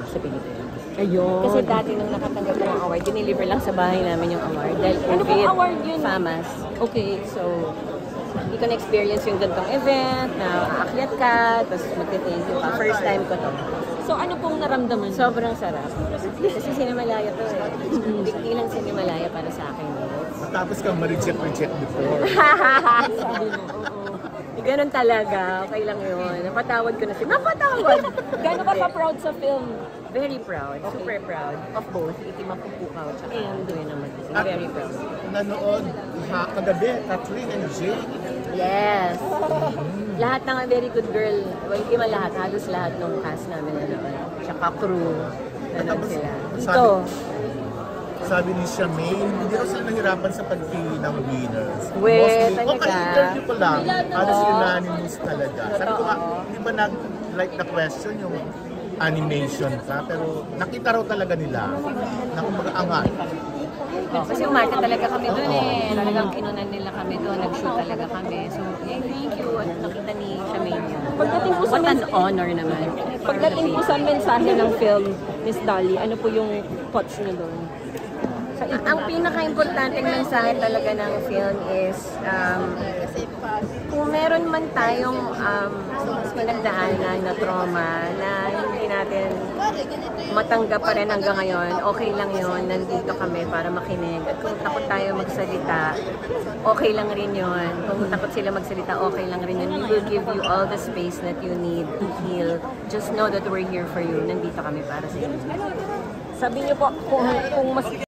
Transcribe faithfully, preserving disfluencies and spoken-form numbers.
sa Pilipinas. Ayun. Kasi dati nung nakatanggap ko ng award, diniliver lang sa bahay namin yung award. Dahil Ano pong COVID, award yun? FAMAS. Okay, so hindi ko na-experience yung gantong event, na aakyat ka, tapos magte-thank you ka. First time ko to. So ano pong naramdaman? Sobrang sarap. Kasi Cinemalaya to eh. Big deal ang Cinemalaya para sa akin. Matapos kang ma-reject-reject before. Sabi mo, oo. Ganun talaga. Okay lang yun. Napatawad ko na siya. Napatawad! Gano'n ka pa-proud sa film? Very proud. Super proud. Of both. Iti Mapukpukaw. Tsaka And Dolly naman. At Very proud. Nanood ha, kagabi, Kathleen and Jay. Yes. Lahat ng very good girl. Well, hindi man lahat. Halos lahat ng cast namin nanood. Tsaka crew. Nanood sila. Ito. Sabi ni Charmaine, hindi raw sila nahirapan sa pagpili ng winners. Weh, Mostly, talaga? o kaya interview ko lang, halos Oo. unanimous talaga. Sabi ko nga, Totoo. hindi ba nag-like na question yung animation ka? Pero nakita raw talaga nila na kumbaga angat. Oh, kasi umarte talaga kami doon eh. Talagang kinunan nila kami doon. Nag-shoot talaga kami. So, yeah, thank you. At nakita ni Charmaine yun. Pagdating po sa What an mens- honor naman. Pagdating po sa mensahe ng film, Miss Dolly, ano po yung thoughts niyo doon? Ang pinaka-importanteng mensahe talaga ng film is um, kung meron man tayong um, pinagdaanan na trauma na hindi natin matanggap pa rin hanggang ngayon, okay lang yun, nandito kami para makinig. At kung takot tayo magsalita, okay lang rin yun. Kung takot sila magsalita, okay lang rin yun. We will give you all the space that you need to heal. Just know that we're here for you. Nandito kami para sa inyo. Sabi niyo po, kung, kung mas